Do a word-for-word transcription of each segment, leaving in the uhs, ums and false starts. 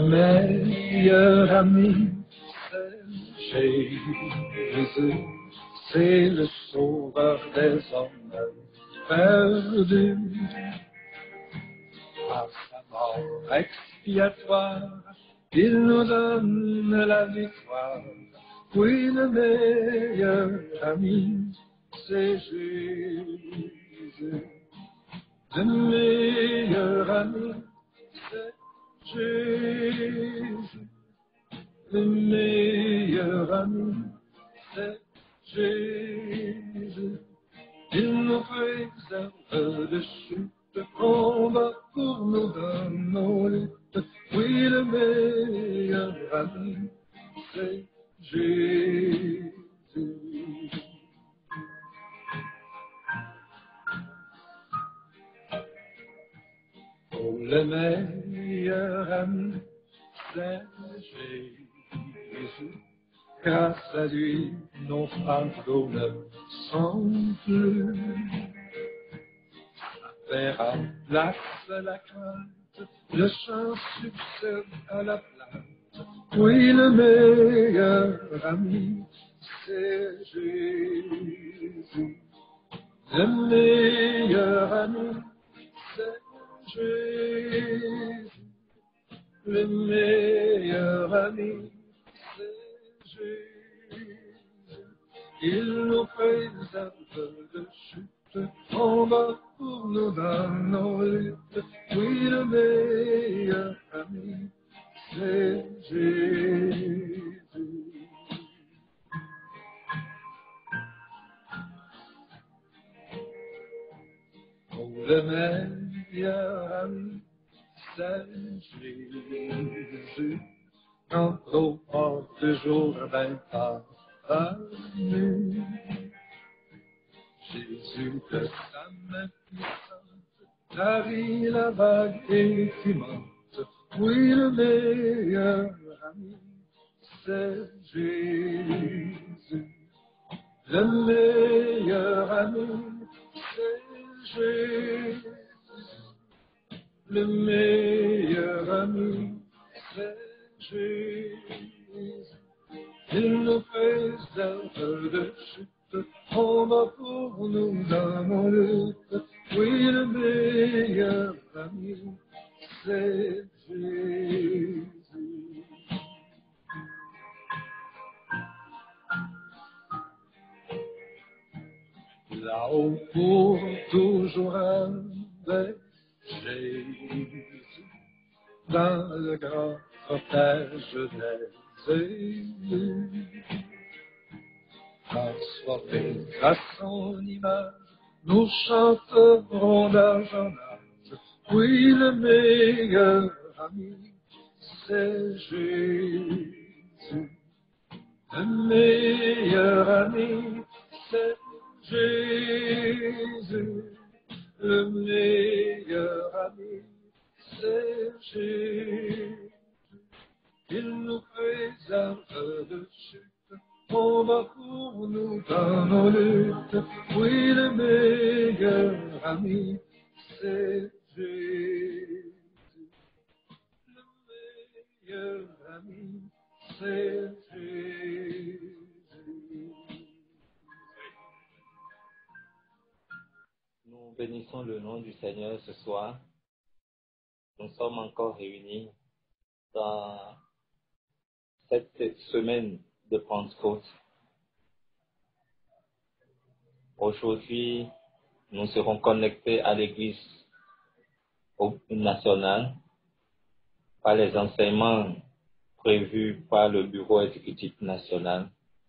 meilleur ami, c'est Jésus, c'est le sauveur des hommes perdus. Par sa mort expiatoire, il nous donne la victoire. Oui, le meilleur ami, c'est Jésus. Le meilleur ami, c'est Jésus. Le meilleur ami, c'est Jésus. Il nous préserve de chute, de combat pour nous dans nos luttes. Oui, le meilleur ami, c'est Jésus. Oh, le meilleur ami, c'est Jésus. Grâce à lui, nos fardeaux ne sont plus. Faire à place la crainte, le chant succède à la plainte. Oui, le meilleur ami, c'est Jésus. Le meilleur ami, c'est Jésus. Le meilleur ami, c'est Jésus. Il nous préserve de chute, on va pour nous dans nos luttes. Oui, le meilleur ami, c'est Jésus. Oh, le meilleur ami, c'est Jésus. Quand au port de Jourdain parvenu, Jésus de sa main puissante, la vie, la vague écumante. Oui, le meilleur ami, c'est Jésus. Le meilleur ami, c'est Jésus. Le meilleur ami, c'est Jésus. Il nous préserve de chute, on va pour nous dans nos luttes. Oui, le meilleur ami, c'est Jésus. Là-haut pour toujours avec Jésus, dans le grand cortège des élus. Transformés à son image, nous chanterons d'âge en âge. Oui, le meilleur ami, c'est Jésus. Le meilleur ami, c'est Jésus. Le meilleur ami, c'est Jésus. Il nous préserve de chute, on va pour nous dans nos luttes. Oui, le meilleur ami, c'est Jésus. Le meilleur ami, c'est Jésus. Nous bénissons le nom du Seigneur ce soir. Nous sommes encore réunis dans cette semaine de Pentecôte. Aujourd'hui, nous serons connectés à l'Église nationale par les enseignements prévus par le Bureau exécutif national.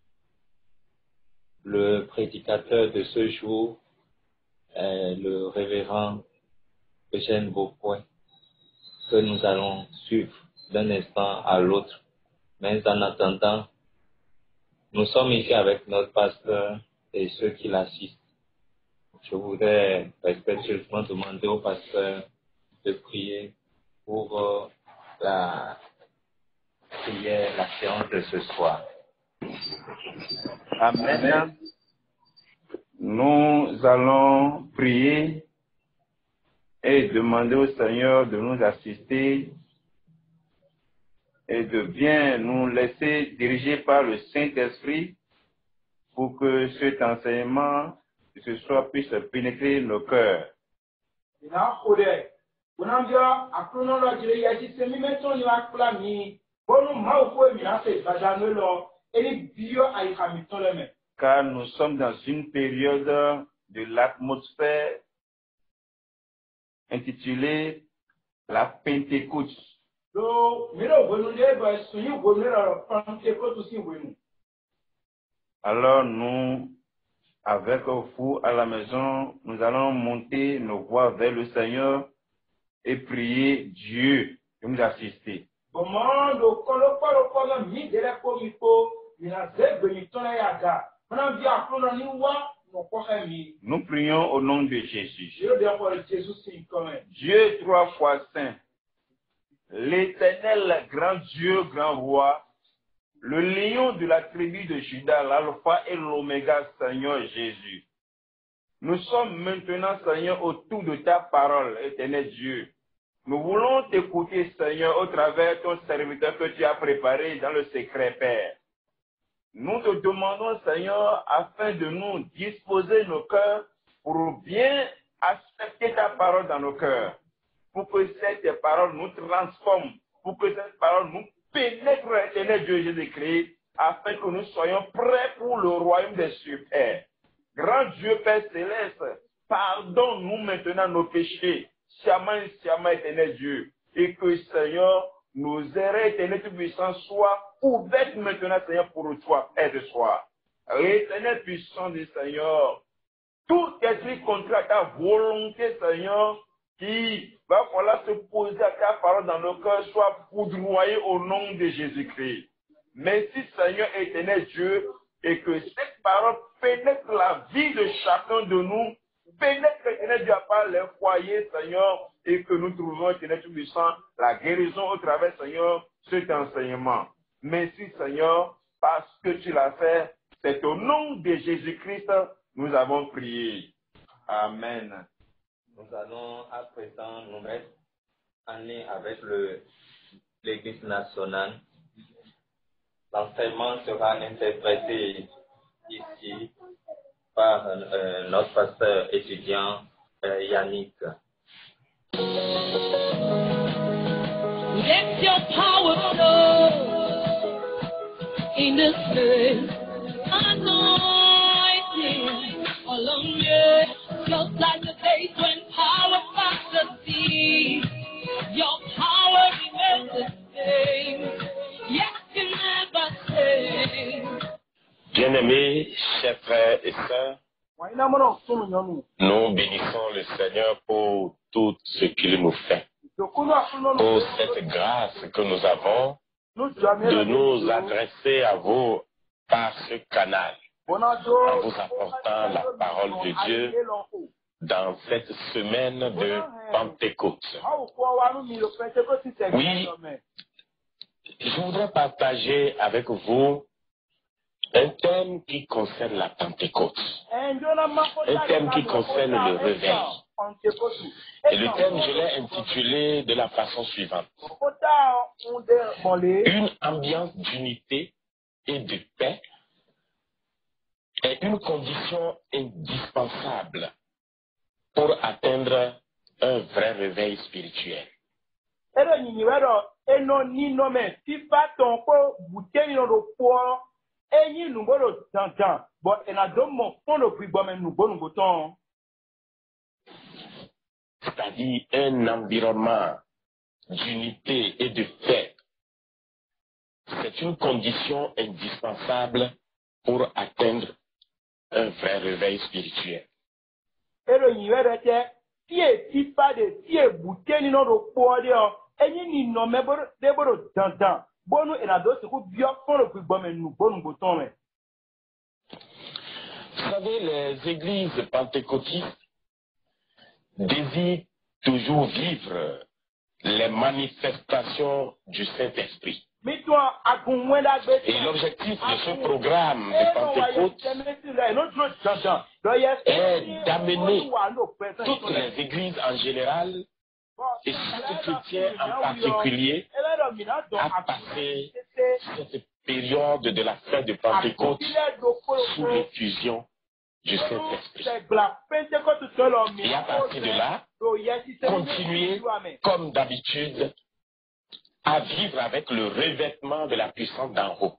Le prédicateur de ce jour est le révérend Eugène Beaupoint, que nous allons suivre d'un instant à l'autre. Mais en attendant, nous sommes ici avec notre pasteur et ceux qui l'assistent. Je voudrais respectueusement demander au pasteur de prier pour euh, la prière, la séance de ce soir. Amen. Nous allons prier et demander au Seigneur de nous assister et de bien nous laisser diriger par le Saint-Esprit pour que cet enseignement de ce soir puisse pénétrer nos cœurs. Car nous sommes dans une période de l'atmosphère intitulée la Pentecôte. Alors nous, avec vous à la maison, nous allons monter nos voix vers le Seigneur et prier Dieu de nous assister. Nous prions au nom de Jésus. Dieu trois fois saint, l'Éternel, grand Dieu, grand roi, le lion de la tribu de Juda, l'alpha et l'oméga, Seigneur Jésus. Nous sommes maintenant, Seigneur, autour de ta parole, Éternel Dieu. Nous voulons t'écouter, Seigneur, au travers de ton serviteur que tu as préparé dans le secret, Père. Nous te demandons, Seigneur, afin de nous disposer nos cœurs pour bien accepter ta parole dans nos cœurs, pour que cette parole nous transforme, pour que cette parole nous pénètre, Éternel Dieu Jésus-Christ, afin que nous soyons prêts pour le royaume des cieux, Père. Grand Dieu, Père céleste, pardonne-nous maintenant nos péchés, sciemment et sciemment, Éternel Dieu, et que, Seigneur, nos erreurs, Éternel Tout-Puissant, soient ouvertes maintenant, Seigneur, pour toi, Père de soir. Éternel puissant du Seigneur, tout esprit contraire à ta volonté, Seigneur, qui va falloir se poser à ta parole dans nos cœurs, soit foudroyé au nom de Jésus-Christ. Merci, Seigneur éternel Dieu, et que cette parole pénètre la vie de chacun de nous, pénètre, éternel Dieu, à part les foyers, Seigneur, et que nous trouvons, éternel Tout-Puissant, la guérison au travers, Seigneur, cet enseignement. Merci, Seigneur, parce que tu l'as fait. C'est au nom de Jésus-Christ, nous avons prié. Amen. Nous allons à présent nous mettre en lien avec l'Église nationale. L'enseignement sera interprété ici par euh, notre pasteur étudiant euh, Yannick. Let your power flow in this place, anointing along me, just like the days when power passed the sea. Your power remains the same, yes, you never change. Bien-aimés, chers frères et sœurs, nous bénissons le Seigneur pour tout ce qu'il nous fait, pour cette grâce que nous avons de nous adresser à vous par ce canal, en vous apportant la parole de Dieu dans cette semaine de Pentecôte. Oui, je voudrais partager avec vous un thème qui concerne la Pentecôte, un thème qui concerne le réveil. Et le thème, je l'ai intitulé de la façon suivante: une ambiance d'unité et de paix est une condition indispensable pour atteindre un vrai réveil spirituel. C'est-à-dire un environnement d'unité et de paix. C'est une condition indispensable pour atteindre un vrai réveil spirituel. Vous savez, les églises pentecôtistes désirent toujours vivre les manifestations du Saint-Esprit. Et l'objectif de ce programme de Pentecôte est d'amener toutes les églises en général Et chaque chrétien en particulier a passé cette période de la fête de Pentecôte sous l'effusion du Saint-Esprit. Et à partir de là, continuer comme d'habitude à vivre avec le revêtement de la puissance d'en haut.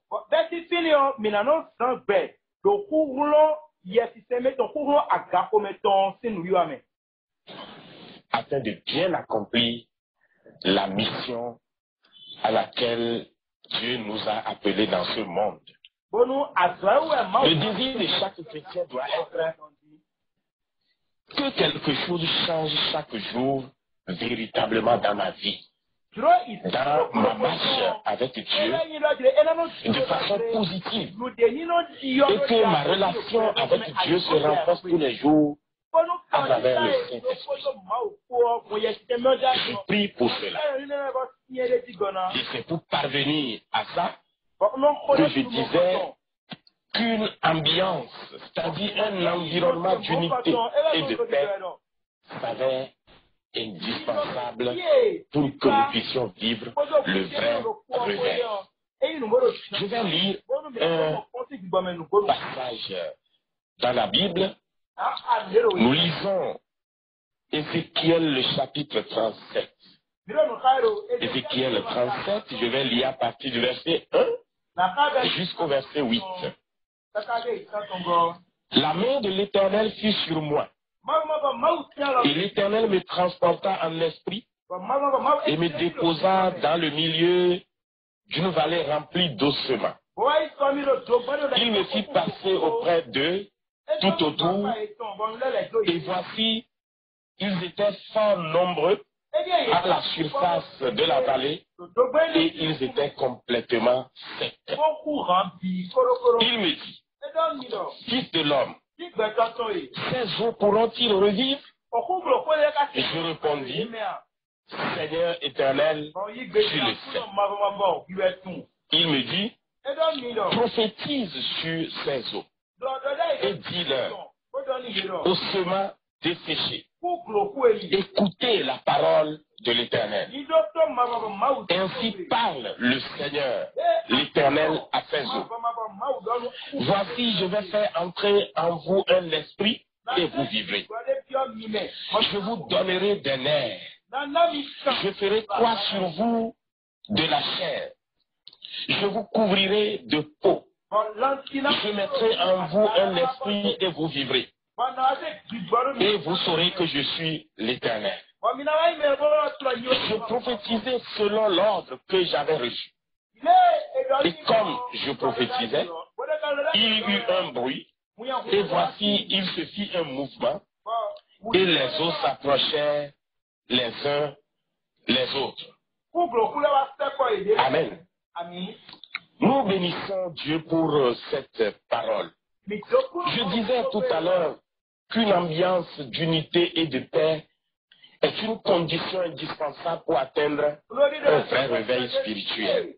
Afin de bien accomplir la mission à laquelle Dieu nous a appelés dans ce monde. Le désir de chaque chrétien doit être que quelque chose change chaque jour véritablement dans ma vie, dans ma marche avec Dieu, de façon positive, et que ma relation avec Dieu se renforce tous les jours à travers le Saint-Esprit. Je prie pour cela. Et c'est pour parvenir à ça que je disais qu'une ambiance, c'est-à-dire un environnement d'unité et de paix, serait indispensable pour que nous puissions vivre le vrai réveil. Je vais lire un passage dans la Bible. Nous lisons Ézéchiel le chapitre trente-sept. Ézéchiel trente-sept, je vais lire à partir du verset un jusqu'au verset huit. La main de l'Éternel fut sur moi, et l'Éternel me transporta en esprit et me déposa dans le milieu d'une vallée remplie d'ossements. Il me fit passer auprès d'eux tout autour, et voici, ils étaient fort nombreux à la surface de la vallée, et ils étaient complètement secs. Il me dit, fils de l'homme, ces eaux pourront-ils revivre? Et je répondis, Seigneur éternel, tu le sais. Il me dit, prophétise sur ces eaux et dis-leur, ossements desséchés, écoutez la parole de l'Éternel. Ainsi parle le Seigneur, l'Éternel à ses eaux. Voici, je vais faire entrer en vous un esprit et vous vivrez. Je vous donnerai des nerfs. Je ferai croire sur vous de la chair. Je vous couvrirai de peau. Je mettrai en vous un esprit et vous vivrez. Et vous saurez que je suis l'Éternel. Je prophétisais selon l'ordre que j'avais reçu. Et comme je prophétisais, il y eut un bruit, et voici, il se fit un mouvement, et les eaux s'approchèrent les uns les autres. Amen. Nous bénissons Dieu pour cette parole. Je disais tout à l'heure qu'une ambiance d'unité et de paix est une condition indispensable pour atteindre un vrai réveil spirituel.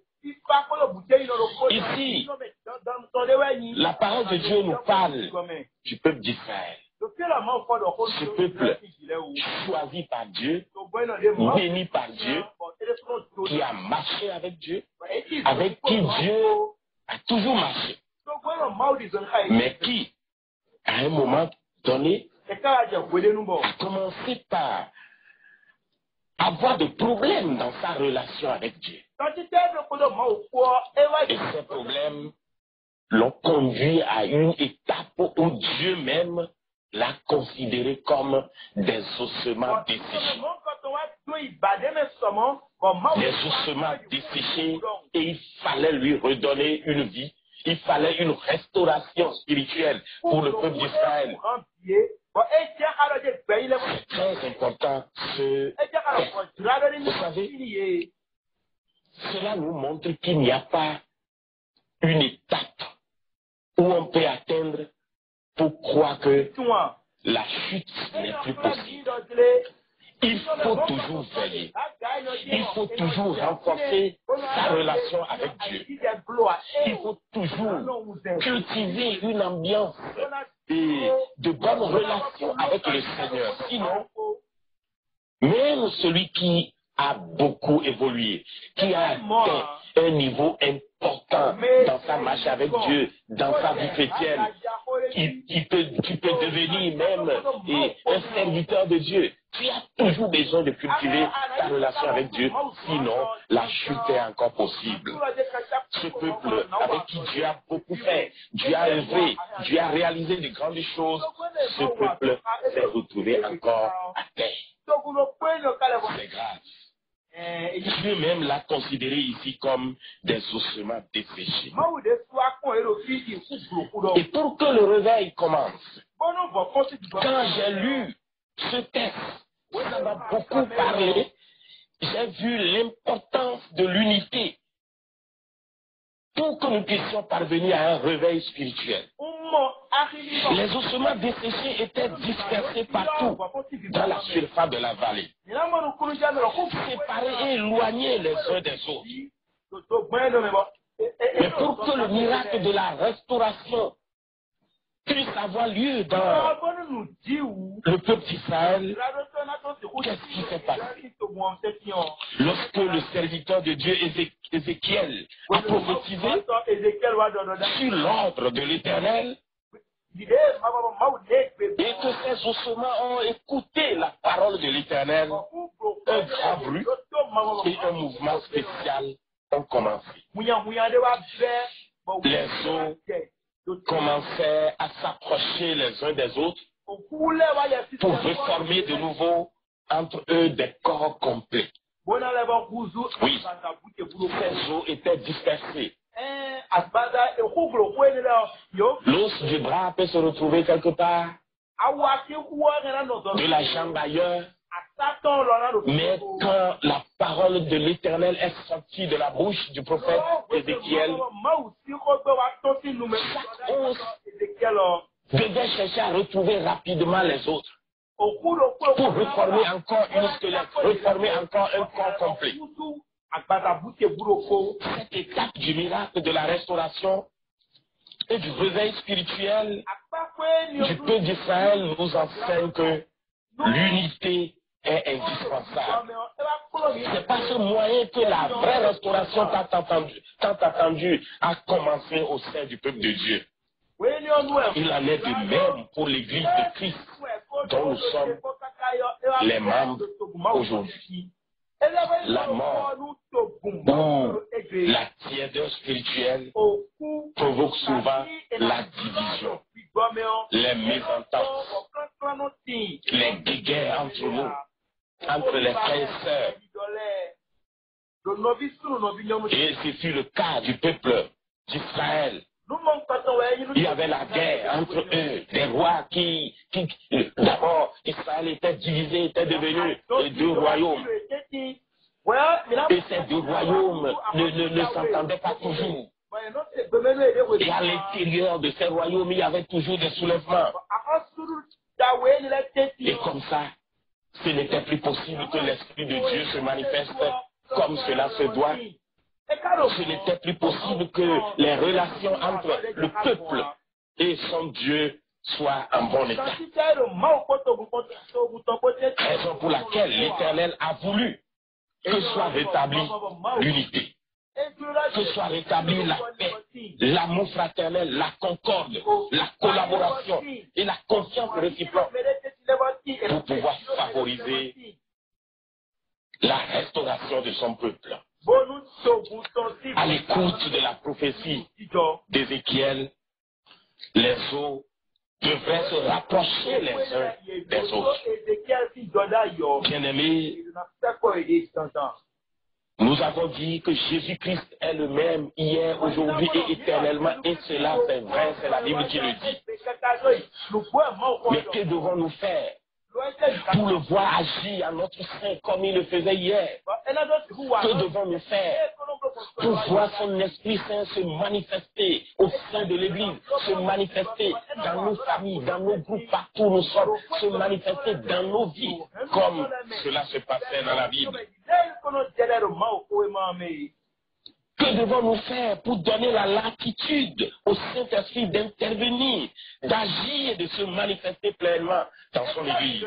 Ici, la parole de Dieu nous parle du peuple d'Israël. Ce peuple choisi par Dieu, béni par Dieu, qui a marché avec Dieu, avec qui Dieu a toujours marché, mais qui, à un moment donné, a commencé par avoir des problèmes dans sa relation avec Dieu. Et ces problèmes l'ont conduit à une étape où Dieu même l'a considéré comme des ossements desséchés. Des ossements desséchés, et il fallait lui redonner une vie. Il fallait une restauration spirituelle pour le peuple d'Israël. C'est très important ce texte. Vous savez, cela nous montre qu'il n'y a pas une étape où on peut atteindre pour croire que la chute n'est plus possible. Il faut toujours veiller. Il faut toujours renforcer sa relation avec Dieu. Il faut toujours cultiver une ambiance et de bonnes relations avec le Seigneur. Sinon, même celui qui a beaucoup évolué, qui a atteint un niveau important dans sa marche avec Dieu, dans sa vie chrétienne, il, il peut, tu peux devenir même et, un serviteur de Dieu. Tu as toujours besoin de cultiver ta relation avec Dieu, sinon la chute est encore possible. Ce peuple avec qui Dieu a beaucoup fait, Dieu a œuvré, Dieu a réalisé de grandes choses, ce peuple s'est retrouvé encore à terre. C'est grave. Dieu même l'a considéré ici comme des ossements desséchés. Et pour que le réveil commence, quand j'ai lu ce texte, ça m'a beaucoup parlé, j'ai vu l'importance de l'unité pour que nous puissions parvenir à un réveil spirituel. Les ossements desséchés étaient dispersés partout dans la surface de la vallée, séparés et éloignés les uns des autres. Mais pour que le miracle de la restauration puisse avoir lieu dans le peuple d'Israël, qu'est-ce qui s'est passé? Lorsque le serviteur de Dieu Ézéchiel a prophétisé sur l'ordre de l'Éternel, et que ces ossements ont écouté la parole de l'Éternel, un grand bruit et un mouvement spécial ont commencé. Les os commençaient à s'approcher les uns des autres pour reformer de nouveau entre eux des corps complets. Oui, ces os étaient dispersés. L'os du bras peut se retrouver quelque part, de la jambe ailleurs, mais quand la parole de l'Éternel est sortie de la bouche du prophète Ézéchiel, chaque os devait chercher à retrouver rapidement les autres pour reformer encore une squelette, reformer encore un corps complet. Cette étape du miracle de la restauration et du réveil spirituel du peuple d'Israël nous enseigne que l'unité est indispensable. C'est par ce moyen que la vraie restauration tant attendue, tant attendue a commencé au sein du peuple de Dieu. Il en est de même pour l'Église de Christ dont nous sommes les membres aujourd'hui. La mort ou la tiédeur spirituelle provoque souvent la division, les mésententes, les guéguerres entre nous, entre les frères et sœurs. Et ce fut le cas du peuple d'Israël. Il y avait la guerre entre eux, des rois qui, qui d'abord, Israël était divisé, était devenu deux royaumes. Et ces deux royaumes ne, ne, ne s'entendaient pas toujours. Et à l'intérieur de ces royaumes, il y avait toujours des soulèvements. Et comme ça, ce n'était plus possible que l'Esprit de Dieu se manifeste comme cela se doit. Ce n'était plus possible que les relations entre le peuple et son Dieu soient en bon état. Raison pour laquelle l'Éternel a voulu que soit rétablie l'unité, que soit rétablie la paix, l'amour fraternel, la concorde, la collaboration et la confiance réciproque pour pouvoir favoriser la restauration de son peuple. À l'écoute de la prophétie d'Ézéchiel, les eaux devraient se rapprocher les uns des autres. Bien-aimés, nous avons dit que Jésus-Christ est le même hier, aujourd'hui et éternellement, et cela c'est vrai, c'est la Bible qui le dit. Mais que devons-nous faire pour le voir agir à notre sein comme il le faisait hier? Que devons-nous faire pour voir son Esprit Saint se manifester au sein de l'Église, se manifester dans nos familles, dans nos groupes, partout où nous sommes, se manifester dans nos vies, comme cela se passait dans la Bible? Que devons-nous faire pour donner la latitude au Saint-Esprit d'intervenir, d'agir et de se manifester pleinement dans son Église?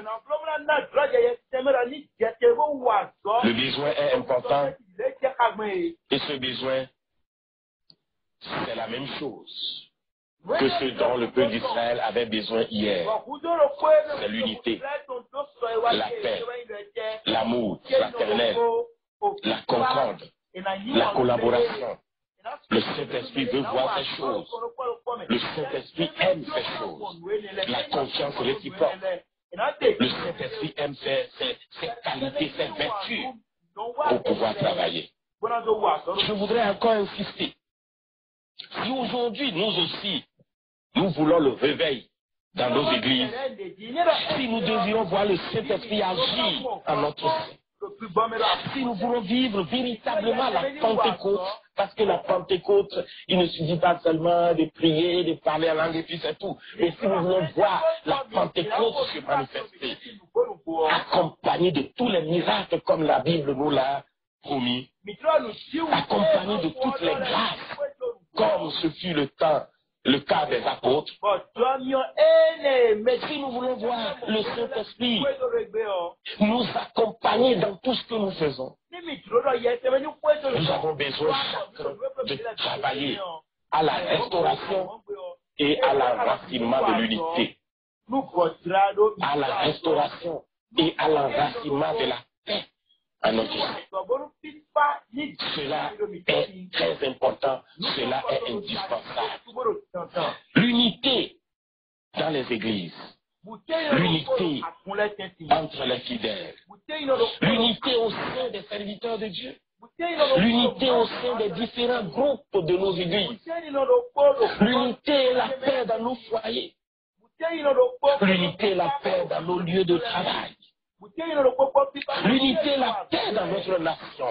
Le besoin est important et ce besoin, c'est la même chose que ce dont le peuple d'Israël avait besoin hier. C'est l'unité, la paix, l'amour fraternel, la concorde, la collaboration. Le Saint-Esprit veut voir ces choses. Le Saint-Esprit aime ces choses. La confiance réciproque. Le Saint-Esprit aime ces, ces, ces qualités, ces vertus pour pouvoir travailler. Je voudrais encore insister. Si aujourd'hui, nous aussi, nous voulons le réveil dans nos églises, si nous devions voir le Saint-Esprit agir en notre sein, si nous voulons vivre véritablement la Pentecôte, parce que la Pentecôte, il ne suffit pas seulement de prier, de parler en langue et puis c'est tout. Mais si nous voulons voir la Pentecôte se manifester, accompagnée de tous les miracles comme la Bible nous l'a promis, accompagnée de toutes les grâces, comme ce fut le temps, le cas des apôtres. Mais si nous voulons voir le Saint-Esprit nous accompagner dans tout ce que nous faisons, nous avons besoin chacun de travailler à la restauration et à l'enracinement de l'unité, à la restauration et à l'enracinement de la paix à notre sein. Cela est très important, cela est indispensable. L'unité dans les églises, l'unité entre les fidèles, l'unité au sein des serviteurs de Dieu, l'unité au sein des différents groupes de nos églises, l'unité et la paix dans nos foyers, l'unité et la paix dans nos lieux de travail, l'unité et la paix dans notre nation,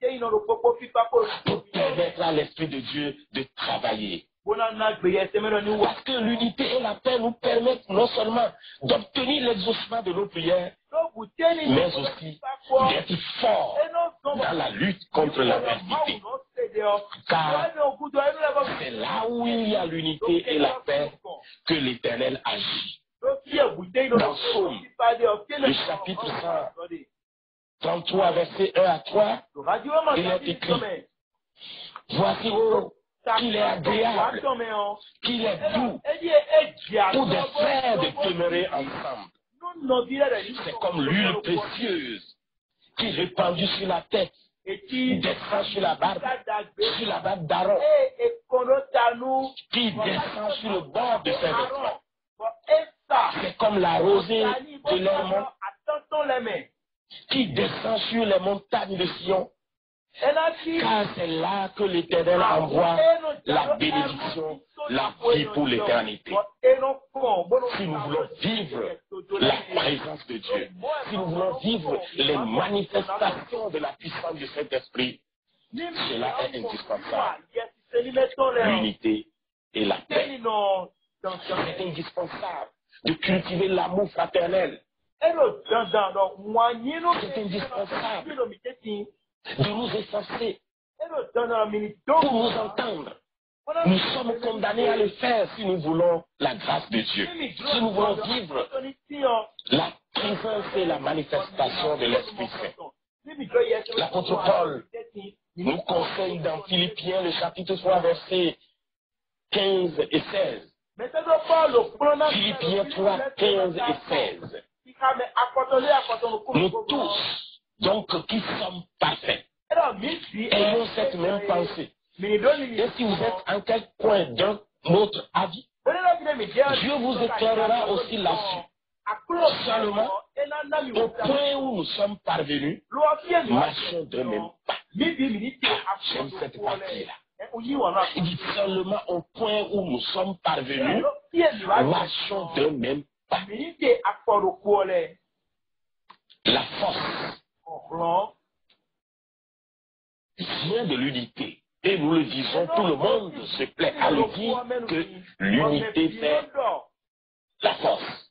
pour permettre à l'Esprit de Dieu de travailler. Parce que l'unité et la paix nous permettent non seulement d'obtenir l'exaucement de nos prières, mais aussi d'être forts dans la lutte contre l'adversité. Car c'est là où il y a l'unité et la paix que l'Éternel agit. Dans Psaume, le chapitre cent trente-trois, verset un à trois, il est écrit: voici oh, qu'il est agréable, qu'il est doux pour des frères de demeurer ensemble. C'est comme l'huile précieuse qui est répandue sur la tête, descend sur la barbe, sur la barbe d'Aaron, qui descend sur le bord de ses vêtements. C'est comme la rosée de l'Hermon qui descend sur les montagnes de Sion. Car c'est là que l'Éternel envoie la bénédiction, la vie pour l'éternité. Si nous voulons vivre la présence de Dieu, si nous voulons vivre les manifestations de la puissance du Saint-Esprit, cela est indispensable. L'unité et la paix. C'est indispensable de cultiver l'amour fraternel. C'est indispensable de nous effacer pour nous entendre. Nous sommes condamnés à le faire si nous voulons la grâce de Dieu. Si nous voulons vivre la présence et la manifestation de l'Esprit Saint. L'apôtre Paul nous conseille dans Philippiens, le chapitre trois, versets quinze et seize. Philippiens trois, quinze et seize. Nous tous, donc, qui sommes parfaits, ayons cette même pensée. Et si vous êtes en quel point d'un autre avis, Dieu vous éclairera aussi là-dessus. Seulement, au point où nous sommes parvenus, marchons de même pas. J'aime cette partie-là. Il dit seulement au point où nous sommes parvenus, marchons de même pas. La force vient de l'unité. Et nous le disons, tout le monde se plaît à le dire que l'unité fait la force.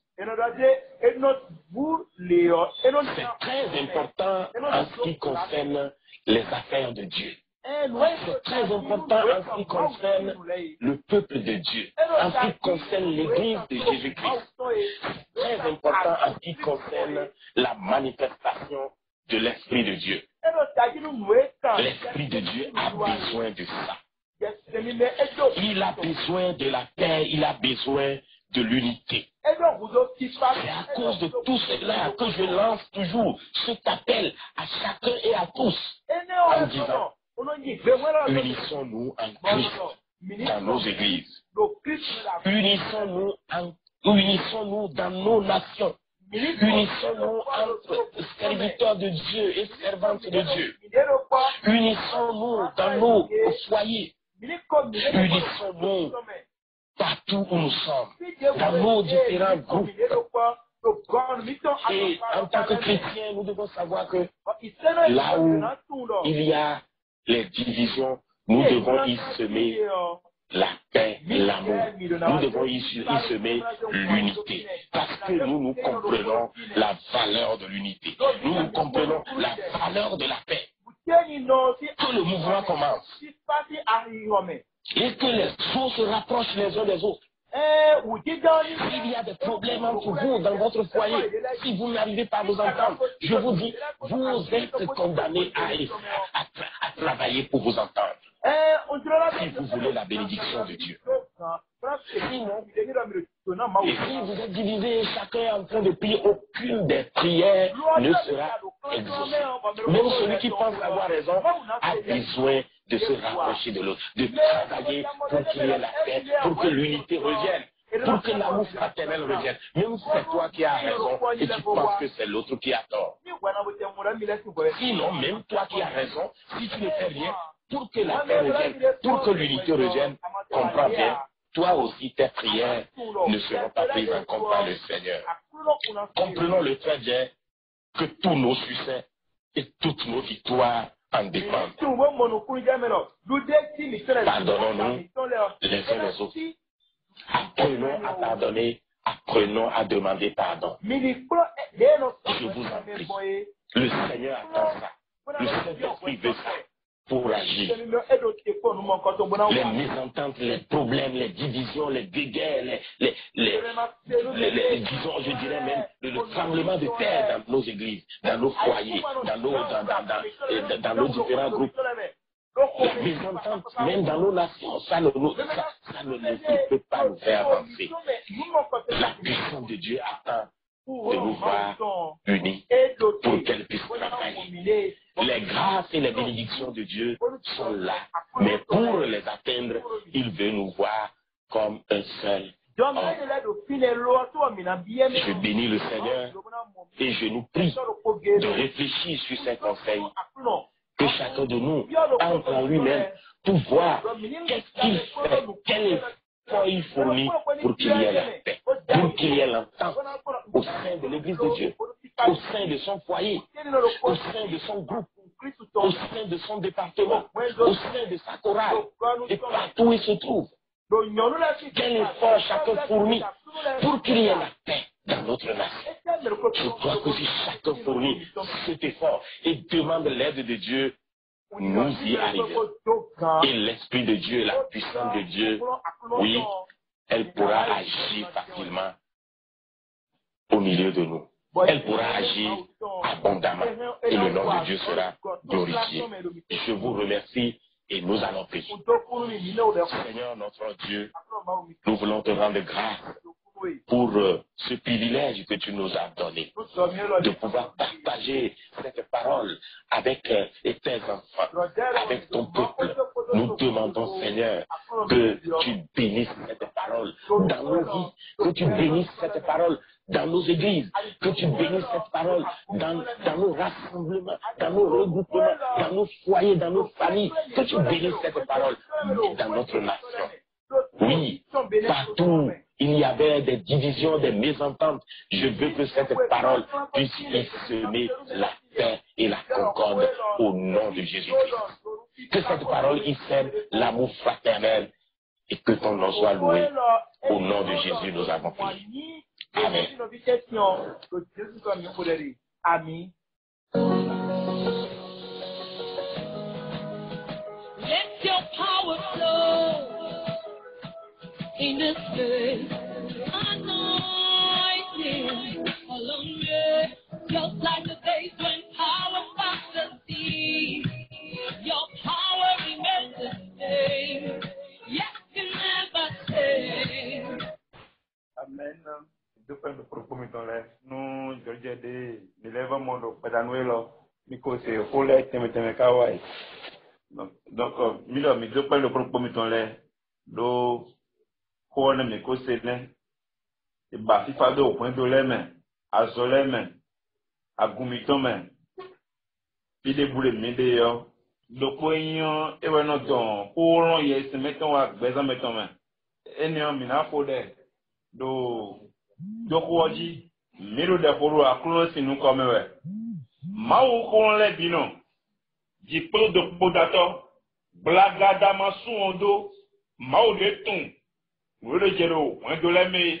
C'est très important en ce qui concerne les affaires de Dieu. C'est très important en ce qui concerne le peuple de Dieu, en ce qui concerne l'Église de Jésus-Christ. C'est très important en ce qui concerne la manifestation de l'Esprit de Dieu. L'Esprit de Dieu a besoin de ça. Il a besoin de la paix, il a besoin de l'unité. C'est à cause de tout cela que je lance toujours cet appel à chacun et à tous en disant: unissons-nous en Christ dans nos églises. Unissons-nous en, unissons-nous dans nos nations. Unissons-nous entre serviteurs de Dieu et servantes de Dieu. Unissons-nous dans nos foyers. Unissons-nous partout où nous sommes, dans nos différents groupes. Et en tant que chrétiens, nous devons savoir que là où il y a les divisions, nous devons y semer la paix, l'amour. Nous devons y, y semer l'unité. Parce que nous, nous comprenons la valeur de l'unité. Nous, nous comprenons la valeur de la paix. Que le mouvement commence. Et que les choses se rapprochent les uns des autres. S'il y a des problèmes entre vous dans votre foyer, si vous n'arrivez pas à vous entendre, je vous dis, vous êtes condamnés à, à, à travailler pour vous entendre. Si vous voulez la bénédiction de Dieu. Sinon, et si vous êtes divisés, chacun est en train de prier, aucune des prières ne sera exaucée. Même celui qui pense avoir raison a besoin de se rapprocher de l'autre, de travailler pour qu'il y ait la paix, pour que l'unité revienne, pour que l'amour fraternel revienne. Même si c'est toi qui as raison et tu penses que c'est l'autre qui a tort. Sinon, même toi qui as raison, si tu ne fais rien, pour que la paix revienne, pour que l'unité revienne, comprends bien, toi aussi tes prières ne seront pas prises en compte par le Seigneur. Comprenons-le très bien que tous nos succès et toutes nos victoires en dépendent. Pardonnons-nous les uns les autres. Apprenons à pardonner, apprenons à demander pardon. Je vous en prie. Le Seigneur attend ça. Le Saint-Esprit veut ça pour agir. Les mésententes, les problèmes, les divisions, les dégâts, les, les, les, les, les disons, je dirais même, le, le tremblement de terre dans nos églises, dans nos foyers, dans nos, dans, dans, dans, dans nos différents groupes. Les mésententes, même dans nos nations, ça ne, ça, ça ne, ne peut pas nous faire avancer. La puissance de Dieu attend de nous voir unis pour qu'elle puisse travailler. Les grâces et les bénédictions de Dieu sont là, mais pour les atteindre, il veut nous voir comme un seul homme. Je bénis le Seigneur et je nous prie de réfléchir sur ces conseils, que chacun de nous entre en lui-même pour voir qu'est-ce qu'il fait, quel effort il fournit pour qu'il y ait la paix, pour qu'il y ait l'entente au sein de l'Église de Dieu, au sein de son foyer, au sein de son groupe, au sein de son département, au sein de sa chorale, et partout où il se trouve. Quel effort chacun fournit pour qu'il y ait la paix dans notre nation. Je crois que si chacun fournit cet effort et demande l'aide de Dieu, nous y arriverons. Et l'Esprit de Dieu, la puissance de Dieu, oui, elle pourra agir facilement au milieu de nous. Elle pourra agir abondamment et le nom de Dieu sera glorifié. Je vous remercie et nous allons prier. Seigneur notre Dieu, nous voulons te rendre grâce pour euh, ce privilège que tu nous as donné de pouvoir partager cette parole avec euh, tes enfants, avec ton peuple. Nous demandons, Seigneur, que tu bénisses cette parole dans nos vies, que tu bénisses cette parole dans nos églises, que tu bénisses cette parole dans, dans nos rassemblements, dans nos regroupements, dans nos foyers, dans nos familles, que tu bénisses cette parole dans notre nation. Oui, partout il y avait des divisions, des mésententes. Je veux que cette parole puisse y semer la paix et la concorde au nom de Jésus-Christ. Que cette parole y sème l'amour fraternel et que ton nom soit loué. Au nom de Jésus, nous avons prié. Amen. Let your power flow in this place. Anointing along me, just like the days when power passed the sea. Your power remains the same. Yes, you never change. Amen. Depuis le premier temps là, nous, je dis des élèves monde pédanuelo, Nico c'est Olé Temeteme Kawai. Donc, donc, milo mi depuis le premier temps là, do Kone Miko c'est né, et bah si pas au point de l'aimer, à soleil à Gumiton même, puis des boulets médéo, do Koyon, et ben non, pour l'on y est, se mettons à Bézan mettons même, et néant mina fode, do Dokoji, Miro de Poro a close nous comme ouais. Mao kon le bino, Dipo de Podato, Blagada Masu Ondo, Mao de Ton, Wele Jero, Wendoleme,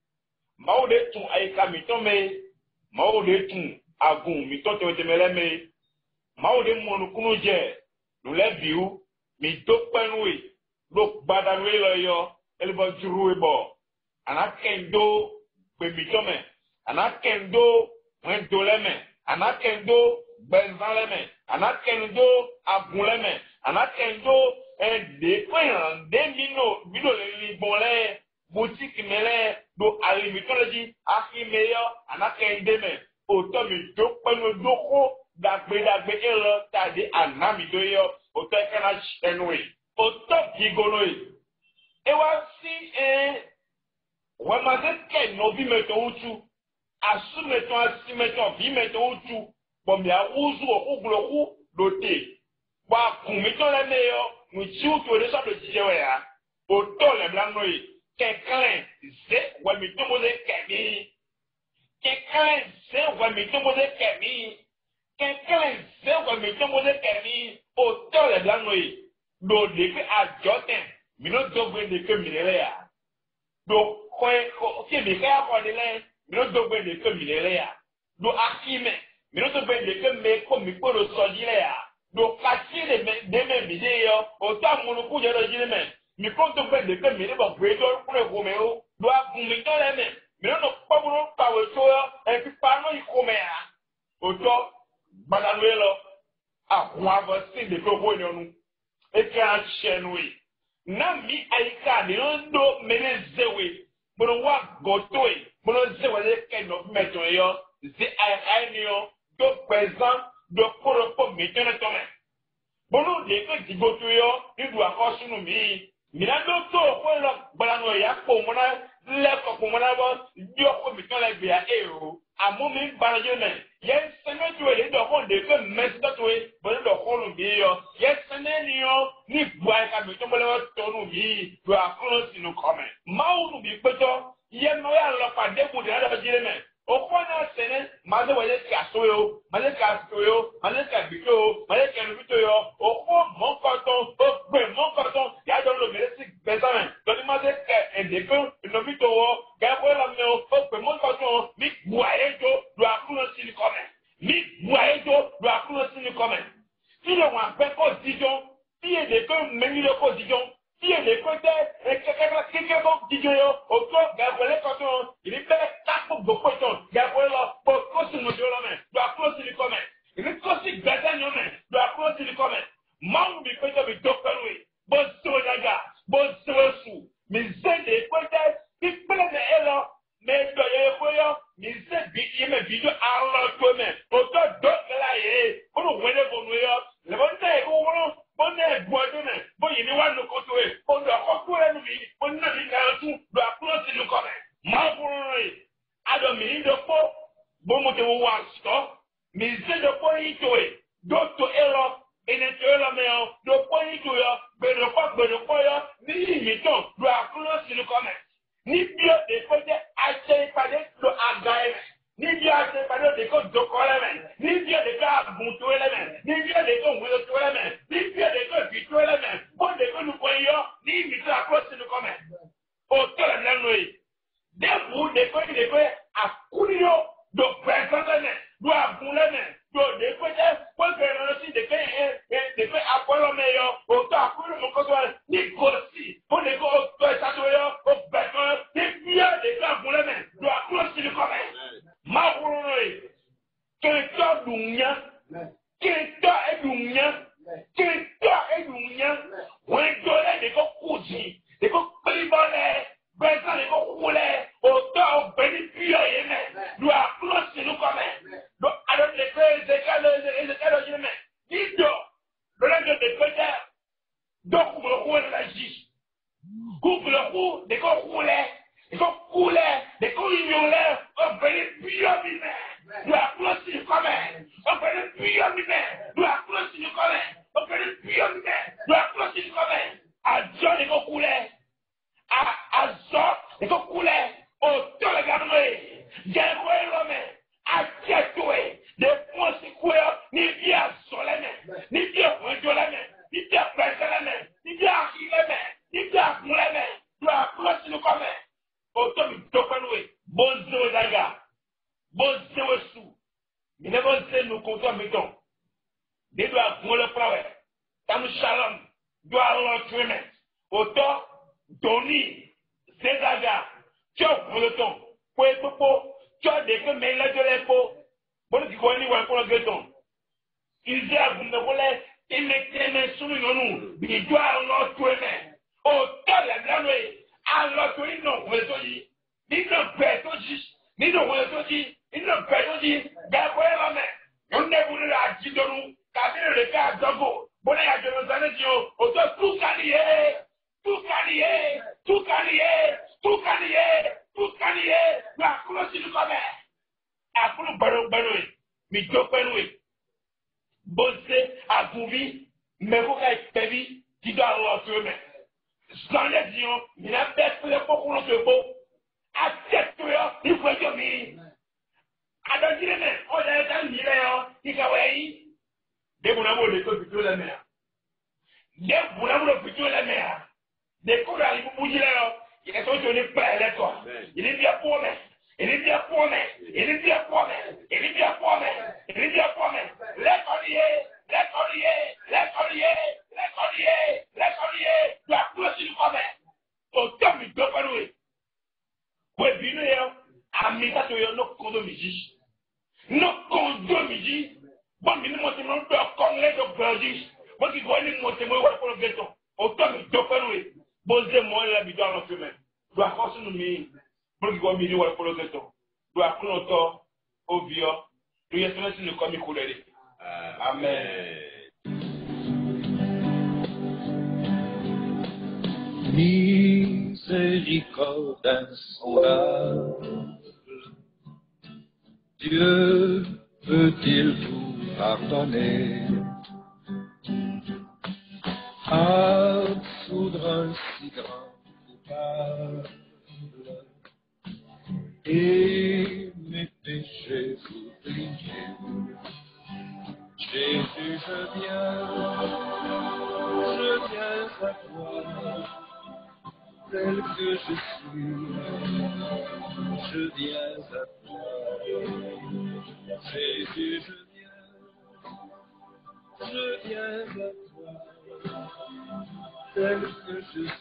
Mao de Ton Aika Mitome, Mao de Ton, Agun, Mitote de Meleme, Mao de Monukunoje, nous les biou, Mitopenui, Lok Badanwe Loyo, Elba Juruebo, Anakendo, Mitome, Anakendo, Wendoleme, Anakendo, Benzaleme, Anakendo, Abuleme, Anakendo, et des points, des mino, mino les bolets, boutique mele, do alimitologie, Akimeyo, Anakendeme, autant de deux points de doko, d'agbe d'agbe elo, tade anamidoyo, autant qu'un chenoué, autant gigonoé. Et voici un. Wamaze ke no vi meton utu, asu meton asi meton vi meton utu, bon ya uzu okugloku dote. Wa kun meton le meyo, mu chi utu de so do jiwe ya. O to le blanco yi, quelqu'un ze wa meton moze kemi. Quelqu'un ze wa meton moze kemi. Quelqu'un ze wa meton moze kemi. O to le blanco yi, do de ke ajoten, mino dogwe de ke mirele ya. Do si mi kaya kwa dile, mi no dogbe de ke mi lele ya. Do akime, mi no dogbe de ke me ko mi poro sojile ya. Do kasi de me de me mi de yo, o ta munu ku jero jile me. Mi ko dogbe de ke mi le bo gbedo kure kome o. Do akun mi to le me. Mi no no paburo pawe so yo, e fi pa no ikome ya. O to badanuelo a kwa vo si de ko bo nyonu. E ka chenui. Na mi aika ni ndo menezewe. Bono wa gotoe, bono zewe ke no meton yo, ze ai ni yo, do présent, do koropo meton to me. Bono de ke di goto yo, ni do akosu no mi. Mi na do to ko lo balano ya ko mona, le ko ko mona bo, yo ko meton la bia e o. Amo mi barajo ne. Yes, sene to le do ko de ke mesto to e, bono do ko no mi yo. Yes, sene ni yo, ni bua ka meton bo le to no mi, do akosu no come. Maunu bi peto ye no ya lo pa de bu de da jire me o ko na sene ma de wele ka so yo ma de ka so yo ma de ka bito ma de ka bito yo o ko mo ko ton o gbe mo ko ton ya do lo mere si bezamen do ni ma de ka e de ko no bito wo ga ko la me o gbe mo ko ton mi bu aye jo do akuno si ni come mi bu aye jo do akuno si ni come si le wa pe ko dijon si e de ko me ni le ko dijon. Si elle est côté, et quelqu'un qui est bon, dit yo, autour, Gabriel Coton, il est fait quatre de coton, Gabriel, pour cause de mon main, doit close le commun. Il est aussi gazan yo main, doit close le commun. Mang bi côté bi docteur oui, bon sonaga, bon sou, mais c'est des côtés, il peut me elle, mais doit y avoir, mais c'est bi qui me vidéo à l'autre main. Autour donc là, eh, pour nous venir pour nous yo, le bon temps, on bonne boisson, bon, il y a un autre on doit recouvrir nous, on n'a pas tout, doit applaudir nous comme ma pour Adam, il de faux, bon, mon Dieu, mais c'est de quoi il tourne, d'autres erreurs, et n'est-ce mais de quoi il tourne, mais de quoi, mais de quoi, ni limitant, doit applaudir nous comme ni bien des côtés, acheter par des agaïs. Ni bien des panneaux de côtes de colère, ni bien des gars à bon tour les mains, ni bien des gars à tour les mains, ni bien des gars à tour les mains, bon des gars nous voyons, ni mis à cause de nous comme autant de la nuit. Des bouts des gars des gars à courir, de présenter les mains, doit bouler les mains, do de ko je ko ke no si de ke de ke apolo me yo o to akuru mo ko ni ko si o de ko to ta to yo o be ko ni bia de ka bule me do akuru si ko me ma buru no e ke to dunya ke to edunya ke to edunya we do le de ko kuji de ko pribole Bẹ́ẹ̀ni ni kò kúlẹ̀ òótọ́ ọ̀gbẹ́ni bíọ̀ yẹn mẹ́ lu àkúrò sínú kọ́ mẹ́ lu àdókè ezekalo ezekalo yẹn mẹ́ dídò lọ́lọ́dọ̀ dèkó jẹ́ dọ́kùnmọ̀kú la jí kúkúlọ̀kú dèkó kúlẹ̀ dèkó kúlẹ̀ dèkó yọlẹ̀ ọ̀gbẹ́ni bíọ̀ mi mẹ́ lu àkúrò sínú kọ́ mẹ́ ọ̀gbẹ́ni bíọ̀ mi mẹ́ lu àkúrò sínú kọ́ mẹ́ ọ̀gbẹ́ni bíọ̀ mi mẹ́ lu àkúrò sínú kọ́ mẹ́ àjọ dèkó kúlẹ̀. Azɔ eko kulɛ o tɔlɛ ganu ye jɛko ye lɔmɛ a jɛ to ye de pɔnsi koyɔ ni bi azɔ lɛ mɛ ni bi ɛfɔjɔ lɛ mɛ ni bi ɛfɛsɛ lɛ mɛ ni bi ahi lɛ mɛ ni bi akun lɛ mɛ do akplɔ sinu kɔ mɛ o tɔ mi do pɛlu ye bonzewo daga bonzewo su minɛ bonze nukutɔ mi tɔn de do akun lɛ frawɛ tanu shalom do alɔ tuye mɛ o tɔ. Tony, Césaga, tu as pour le temps, pour être beau, tu as des que mais là de l'impôt, bon, tu connais ou un peu le béton. Il dit à vous ne voulez, il met tes mains sur nous, il doit alors tuer mais, au temps de la granouille, alors tu es non, vous le dit, il ne peut pas dire, il ne peut pas dire, il ne peut pas dire, gardez la main, on ne voulait la dire de nous, car le cas d'Ango, bon, il y a de nos années, au temps tout carrière. Tout canier, tout canier, tout canier, tout canier, la couleur du commerce. A couleur ballon ballon, mi do ballon. Bossé à Gouvi, mais vous avez péri, qui doit avoir ce même. Sans les dions, il a fait pour les beaucoup de beau. À tête, il faut que mi. À dans le même, on a été en hiver, il y a eu des bonamons de plutôt la mer. Des bonamons de plutôt la mer. Des coups à l'ibouji là, il est donné pas là quoi. Il est bien pour mais, il est bien pour mais, il est bien pour mais, il est bien pour mais, il est bien pour mais. Les colliers, les colliers, les colliers, les colliers, les colliers, la couleur du commerce. Au temps du deux paloués. Ouais, bien là, à mi-temps tu es nos condomiji. Nos condomiji. Bon, mais nous montons nos deux congrès de Belgique. Moi qui vois les montées moi pour le béton. Au temps du deux paloués. Bonze moi la bidon en chemin. Doit forcer nous mi pour qu'il mili wala pour le ghetto. Doit prendre au vieux. Nous y sommes sur le comme couler. Amen. Miséricorde insondable. Dieu peut-il tout pardonner? À soudre un si grand coupable et mes péchés oubliés. Jésus, je viens, je viens à toi, tel que je suis, je viens à toi. Jésus, je viens, je viens à toi. Tel que je suis,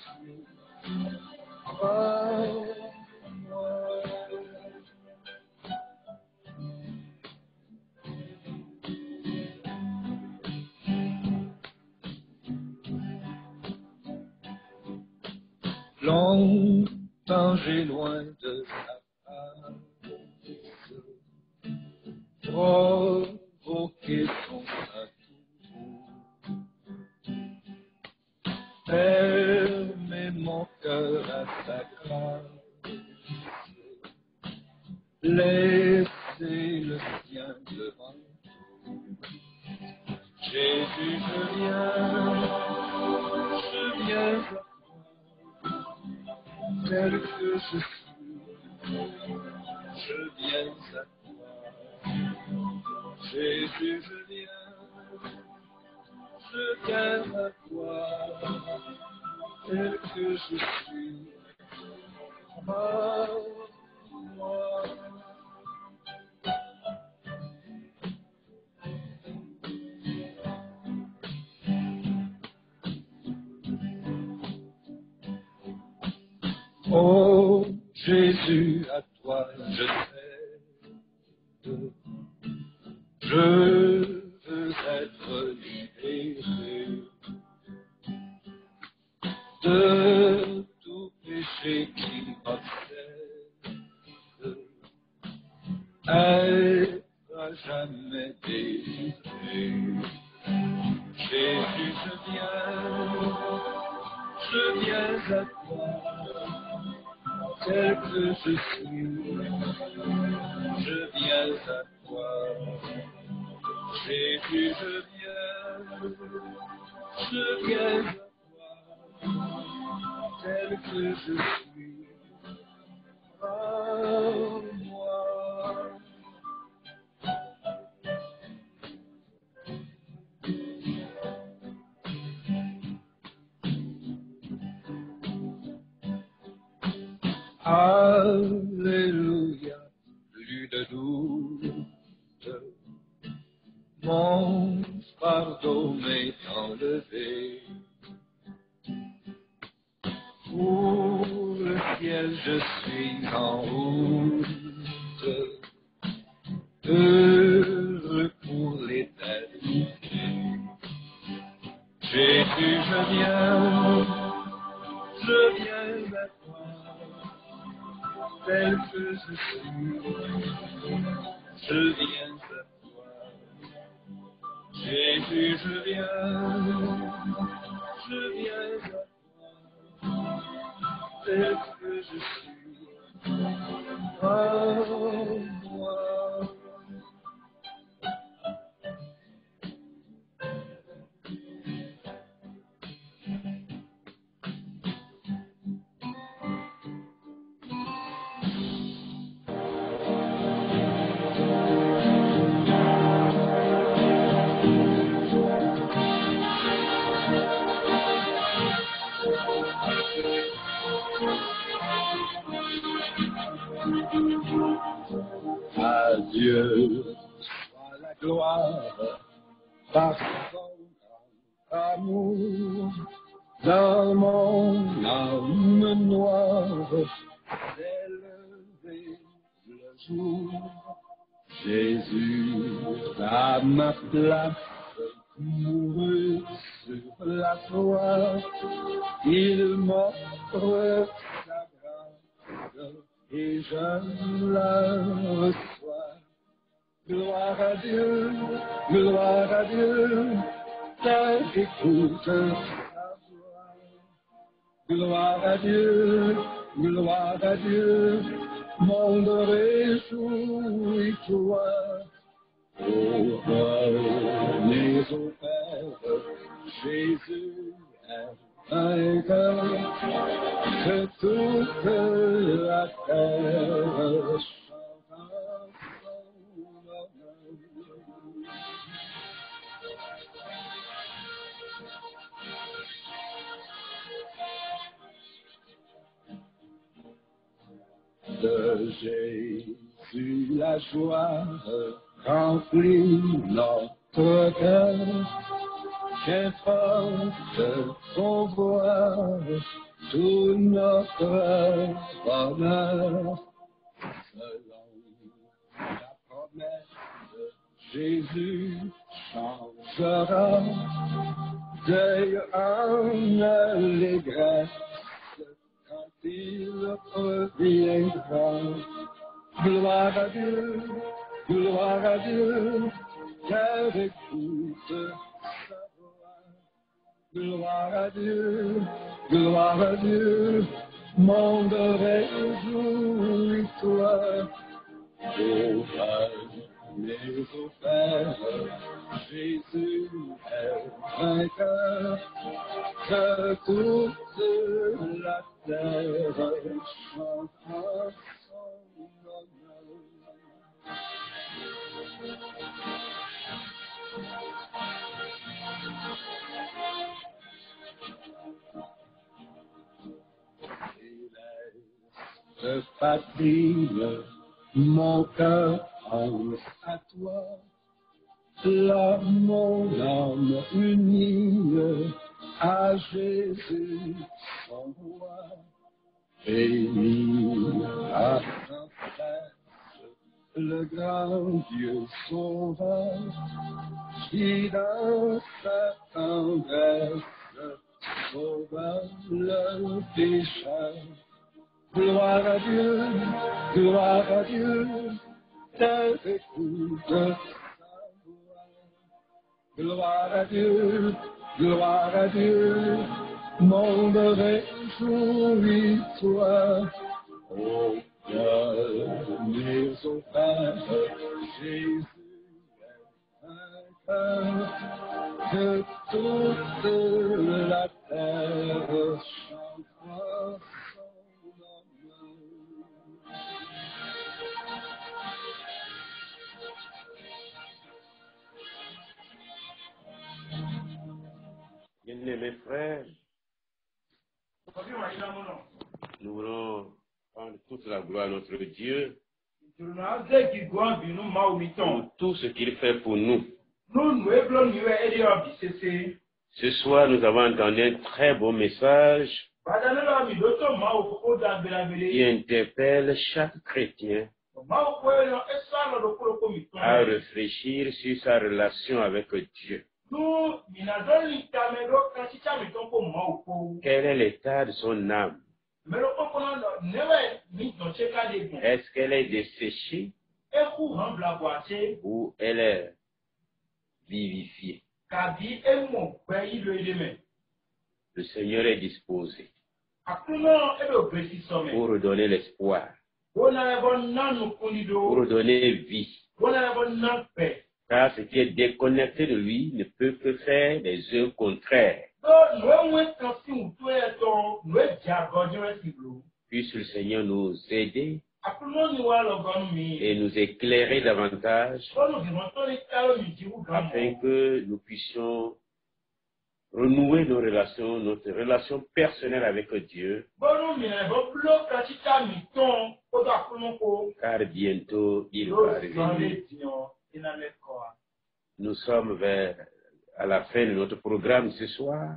prends-moi. Longtemps j'ai loin de sa face provoqué son saint. Fermez mon cœur à sa grâce, laissez le sien devant. Jésus, je viens, je viens à toi, tel que je suis, je viens à toi. Jésus, je viens, je viens à toi, tel que je suis, prends-moi. Jésus, à toi je cède. Je veux être libéré de tout péché qui m'obsède, être à jamais délivré. Jésus, je viens, je viens à toi, tel que je suis, je viens à toi. Jésus, je viens, je viens à toi, tel que je suis, en moi. Alléluia, plus de doute, mon fardeau m'est enlevé. Pour le ciel, je suis en route, heureux pour l'éternité. Jésus, je viens, je viens à toi, tel que je suis, je viens à toi. Jésus, je viens, je viens à toi, tel que je suis, en moi. À Dieu soit la gloire par son grand amour. Dans mon âme noire s'est levé le jour. Jésus à ma place mourut sur la croix. Il m'offre sa grâce et je la reçois. Gloire à Dieu, gloire à Dieu, car j'écoute sa voix. Gloire à Dieu, gloire à Dieu, monde réjouis-toi. Ô mes ô Père, Jésus est vainqueur, que toute la terre chante son honneur. De Jésus la joie remplit notre cœur, qu'importe qu'on voit tout notre bonheur. Selon la promesse, Jésus changera deuil en allégresse quand il reviendra. Gloire à Dieu, gloire à Dieu, car écoute sa voix. Gloire à Dieu, gloire à Dieu, monde réjouis-toi. Ô Père, mais ô Père, Jésus est vainqueur, que toute la terre chante son honneur. Je fatigue mon cœur pense à toi, là mon âme unie à Jésus son roi. Bénis grand Dieu sauvage, qui dans sa tendresse sauva le pécheur. Gloire à Dieu, gloire à Dieu, terre écoute sa voix. Gloire à Dieu, gloire à Dieu, monde réjouis-toi. Oh, maison Père, Jésus est vainqueur, que toute la terre chantera son honneur. Bien-aimés frères, nous voulons rendre toute la gloire à notre Dieu pour tout ce qu'il fait pour nous. Ce soir, nous avons entendu un très beau message qui interpelle chaque chrétien à réfléchir sur sa relation avec Dieu. Quel est l'état de son âme? Est-ce qu'elle est desséchée ou elle est vivifiée? Le Seigneur est disposé pour redonner l'espoir, pour redonner vie. Car ce qui est déconnecté de lui ne peut que faire des œuvres contraires. Puisse le Seigneur nous aider et nous éclairer davantage afin que nous puissions renouer nos relations, notre relation personnelle avec Dieu. Car bientôt il va revenir. Nous sommes vers, à la fin de notre programme ce soir.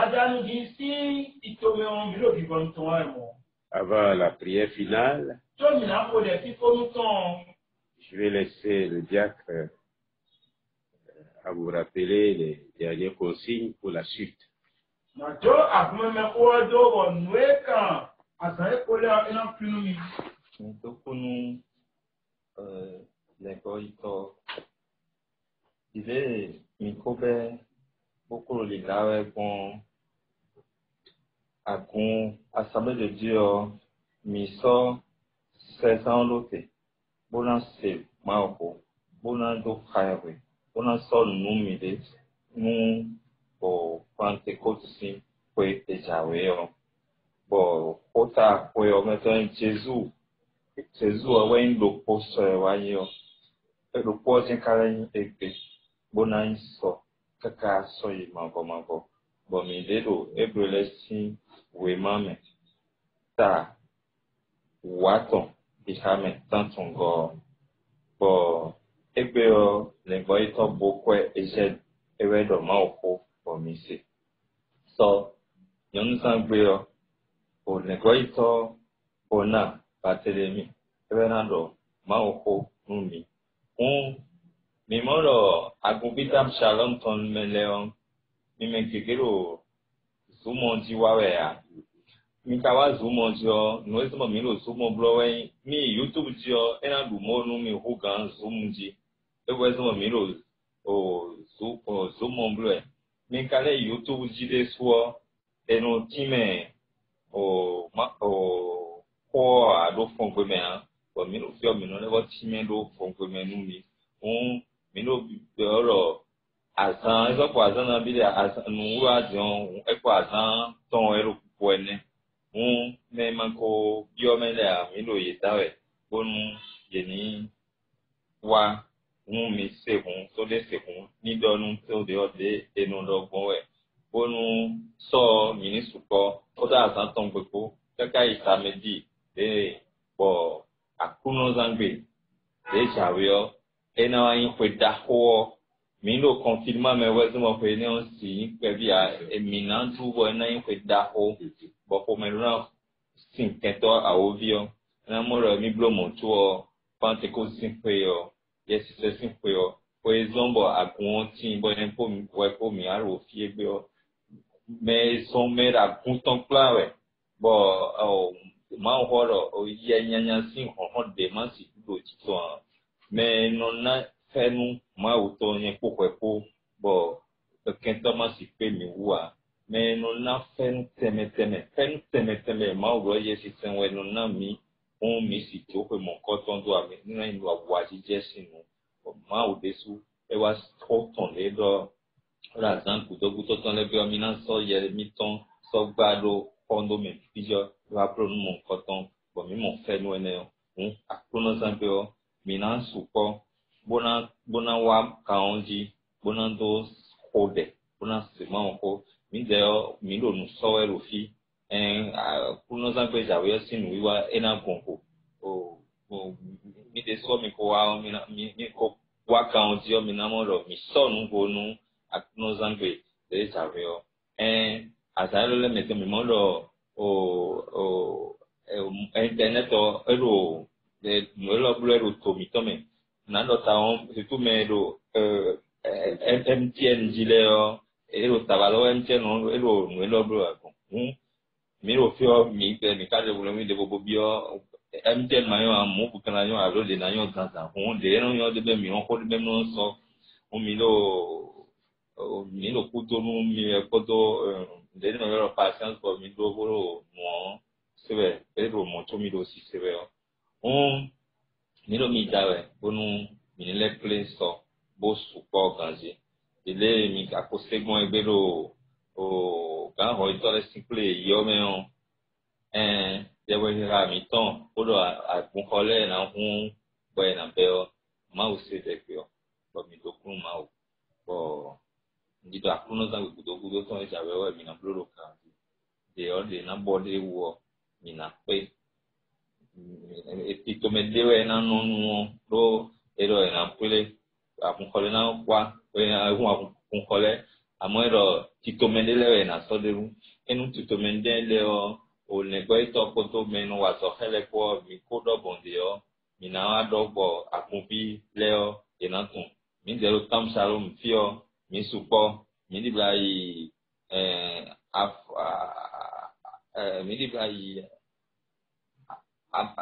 Avant la prière finale, je vais laisser le diacre à vous rappeler les dernières consignes pour la suite. Ile mikobe beaucoup les gars bon agun assemblée de Dieu miso seize ans l'autre bonan se maoko bonan do kaiwe bonan sol numide nu o Pentecôte si foi ejawe yo bo ota foi o meton Jesus Jesus awen do posto wa yo lo poje kala ekpe bonan so kaka so yi mango mango bo mi dedo ebrelesi we mame ta waton ihame tantungo bo ekpe o lengbo ito bokwe eje ewe do ma oko bo mi se so yon san gbe o o lengbo ito ona batelemi ewe na do ma oko numi un mi moro agubitam shalom ton meleon mi mekigero zumonji wawea mi kawa zumonji o no ezmo mi lo zumo blowe mi YouTube jo ena du monu mi hugan zumji ewo ezmo mi lo o zu o zumo blowe mi kale YouTube ji de so eno time o ma o ko ado fongo me an o mi lo fio mi no le wo time do fongo me nu mi un mi no bi oro azan ezo kwa azan na bi de azan nu wa jon e kwa azan ton ero po ene un me manko bio me le a mi lo ye dawe bonu ye ni wa un mi se hun so de se hun ni do nu to de o de enu do gbon we bonu so mi ni suko o da azan ton gbogbo kaka isa meji de bo akuno zangbe de jawe ena wa yin pe da ho mi lo confinement me wa zuma pe ne on si pe bi a eminent tu bo ena yin pe da ho bo ko me ran sin keto a ovio na mo ro mi blo mo tu o pante ko simple yo yes c'est simple yo por exemple a conti bon pour ouais pour mi aro fie gbe yo mais son mère a content plan ouais bon oh ma horo o ye nyanya sin ho ho de ma si do ti so mais non na fenu ma o to yen ko ko bon kento ma si pe mi wa mais non na fenu teme teme fenu teme teme ma o ye si sen we non na mi on mi si to pe mon coton do ami ni na ni wa wa ji je sinu ma o desu e wa to ton le do la zan ku do ku to ton le bi o mi na so ye mi ton so gbado kondo me pijo va pro mon coton bon mi mon fenu ene on akrono san pe o mi na supo bona bona wa kaonji bona do kode bona se ma onko mi de o mi lo nu so e lo fi en akrono san pe jawe sinu wiwa ena gonko o o mi de so mi ko wa mi na mi ko wa kaonji o mi na mo ro mi so nu go nu akrono san pe de jawe o en asalo le meto mi mo lo o o internet o ero de no lo blo to mi to me na do ta on se tu me do eh M T N jile o ero tabalo M T N no ero no lo blo akon mi ro fi o mi pe mi ka de bolo mi de bobo bi o M T N ma yo amu ku kana yo aro de na yo tan tan on de no yo de be mi on ko de be no so o mi lo o mi lo ku to no mi e ko to de no yo patience for mi do bolo mo sebe pero mo to mi do si sebe o on mi lo mi jawe bonu mi le play so bo support ganzi ile mi ka ko segbon egbe lo o kan ho ito le simple yo me on eh de we ra mi ton o do a kun kole na hun bo na be o ma o se de pe o bo mi do kun ma o bo ndi do akuno za we do do ton jawe o mi na bloro kan de o de na body wo mi na pe e to me dewe na no no do ero na pele akunkole na kwa we na hu akunkole amo ero ti to me dewe na so de ru enu ti to me de o o ne go ito ko to me no wa so hele ko mi ko do bonde o mi na wa do bo akunbi le o e na tun mi de ro tam shalom fi o mi supo mi di bla yi eh af eh mi di bla yi à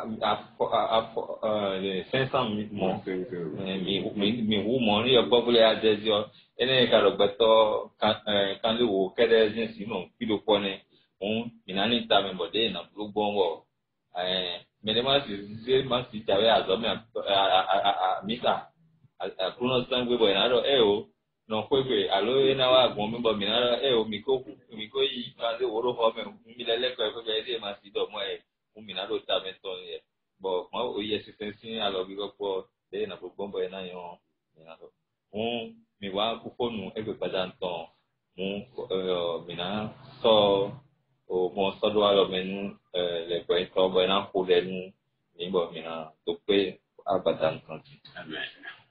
cinq cent mille mon mi mi mi hu mon ni ogbo bule ajejo ene ka ro gbeto kan le wo kede jin sinu kilo po ni un minani ta me bode na gbogbo wo eh me de ma si se ma si jawe azo me a mita a kuno san gbe bo na ro e o no kwegbe alo ena wa gbon mi bo mi na ro e o mi ko mi ko yi ka le wo ro ho me mi le le ko e ko je de ma si do mo e minado ta meto ye bo ma o ye sisensin alo bi ko de na bo bombo na yo minado un mi wa ku fonu e be padan ton mu mi na so o mo so do alo menu le ko to bo na ku de nu ni bo mi na to pe abadan ton. Amen.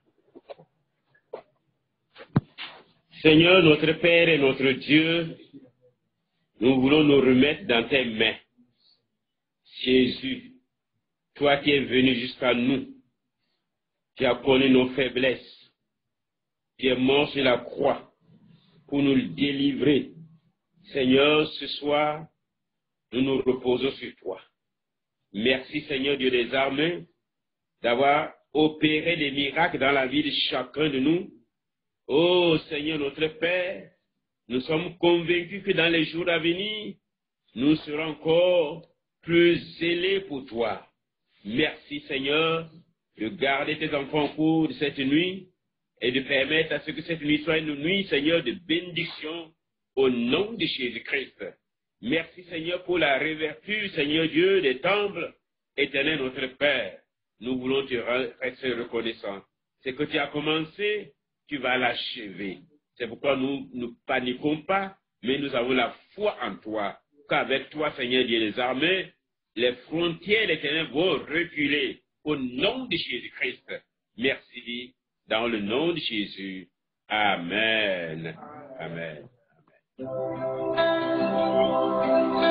Seigneur, notre Père et notre Dieu, nous voulons nous remettre dans tes mains. Jésus, toi qui es venu jusqu'à nous, qui as connu nos faiblesses, qui es mort sur la croix pour nous délivrer. Seigneur, ce soir, nous nous reposons sur toi. Merci Seigneur Dieu des armées d'avoir opéré des miracles dans la vie de chacun de nous. Oh Seigneur notre Père, nous sommes convaincus que dans les jours à venir, nous serons encore plus zélés pour toi. Merci Seigneur de garder tes enfants au cours de cette nuit et de permettre à ce que cette nuit soit une nuit, Seigneur, de bénédiction au nom de Jésus-Christ. Merci Seigneur pour la réouverture, Seigneur Dieu, des temples. Éternel notre Père, nous voulons te rester reconnaissants. Ce que tu as commencé, tu vas l'achever. C'est pourquoi nous ne paniquons pas, mais nous avons la foi en toi. Qu'avec toi, Seigneur Dieu des armées, les frontières des ténèbres vont reculer au nom de Jésus-Christ. Merci, dans le nom de Jésus. Amen. Amen.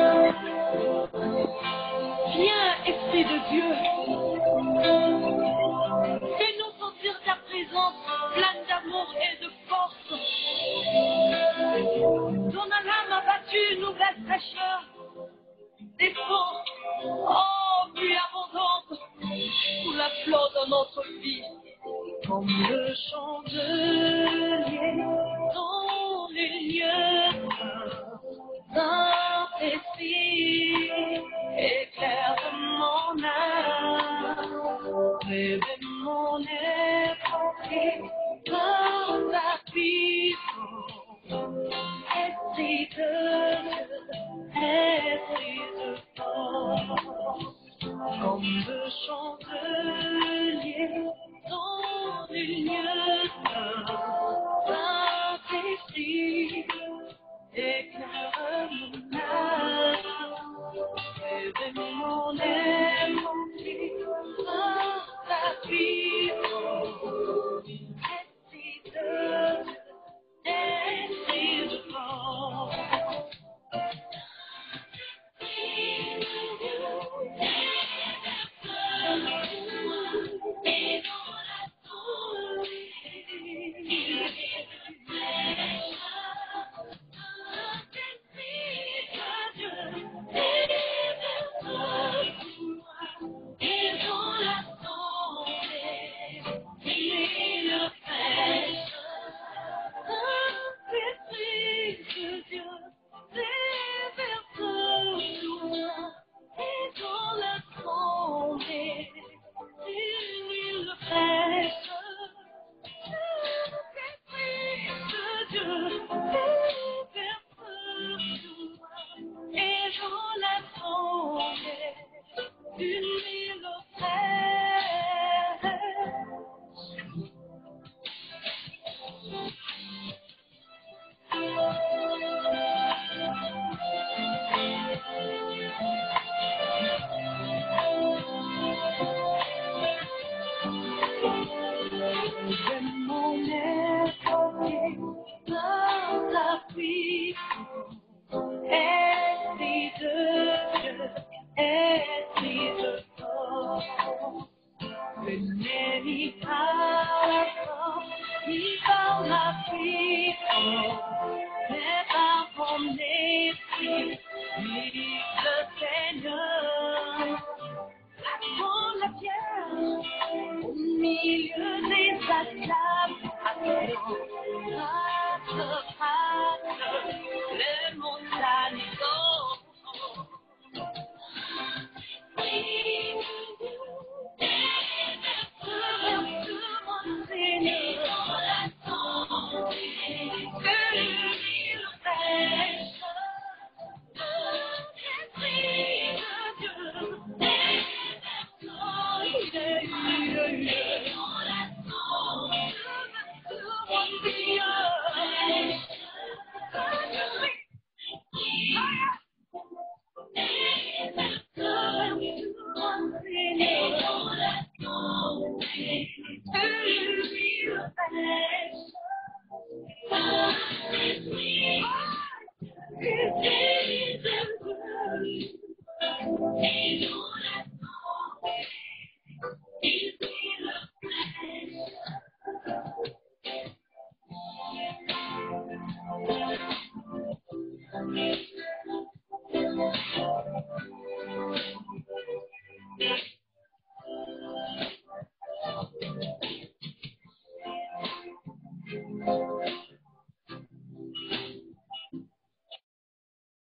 Viens, Esprit de Dieu. comme le chandelier dans les lieux d'un esprit, éclaire de mon âme, réveille mon esprit par ta puissance, esprit de Dieu, esprit de force, comme le chandelier dans les lieux d'un esprit, éclaire mon âme, réveille mon esprit par ta puissance, esprit de Dieu, esprit de force. Hey!